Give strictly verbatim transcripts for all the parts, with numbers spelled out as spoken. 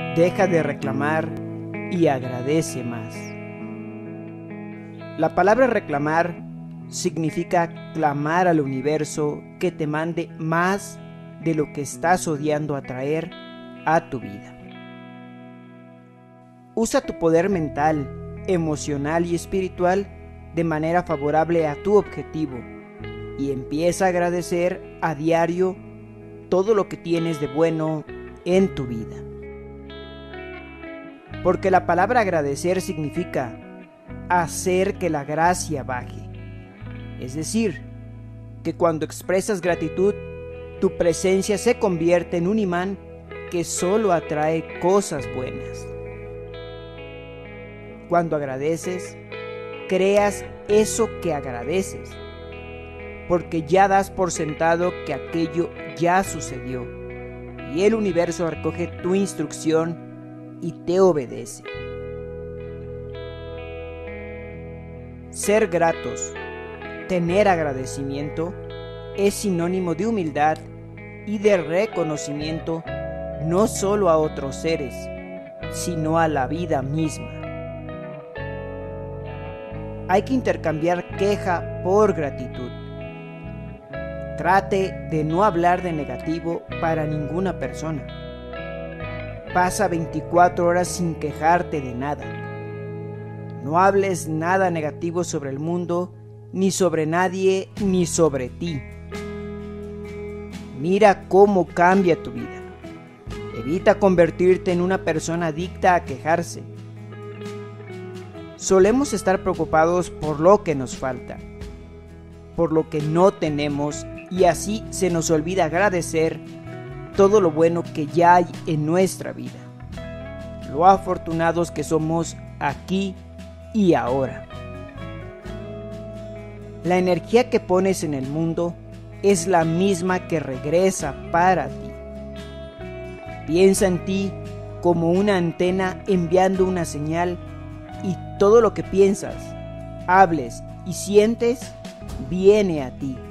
Deja de reclamar y agradece más. La palabra reclamar significa clamar al universo que te mande más de lo que estás odiando atraer a tu vida. Usa tu poder mental, emocional y espiritual de manera favorable a tu objetivo y empieza a agradecer a diario todo lo que tienes de bueno en tu vida. Porque la palabra agradecer significa hacer que la gracia baje. Es decir, que cuando expresas gratitud, tu presencia se convierte en un imán que solo atrae cosas buenas. Cuando agradeces, creas eso que agradeces, porque ya das por sentado que aquello ya sucedió, y el universo recoge tu instrucción y te obedece. Ser gratos, tener agradecimiento, es sinónimo de humildad y de reconocimiento no solo a otros seres, sino a la vida misma. Hay que intercambiar queja por gratitud. Trate de no hablar de negativo para ninguna persona. Pasa veinticuatro horas sin quejarte de nada. No hables nada negativo sobre el mundo, ni sobre nadie, ni sobre ti. Mira cómo cambia tu vida. Evita convertirte en una persona adicta a quejarse. Solemos estar preocupados por lo que nos falta, por lo que no tenemos, y así se nos olvida agradecer todo lo bueno que ya hay en nuestra vida, lo afortunados que somos aquí y ahora. La energía que pones en el mundo es la misma que regresa para ti. Piensa en ti como una antena enviando una señal, y todo lo que piensas, hables y sientes viene a ti.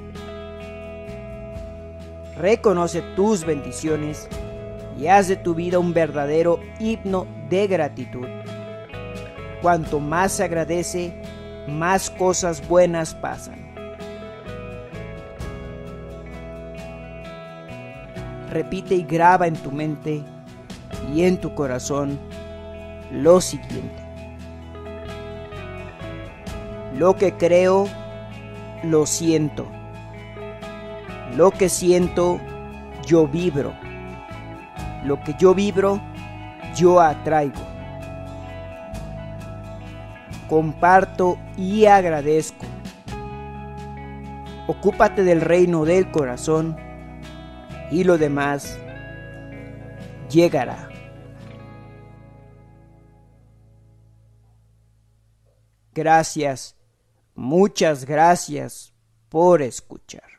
Reconoce tus bendiciones y haz de tu vida un verdadero himno de gratitud. Cuanto más se agradece, más cosas buenas pasan. Repite y graba en tu mente y en tu corazón lo siguiente: lo que creo, lo siento. Lo que siento, yo vibro. Lo que yo vibro, yo atraigo. Comparto y agradezco. Ocúpate del reino del corazón y lo demás llegará. Gracias, muchas gracias por escuchar.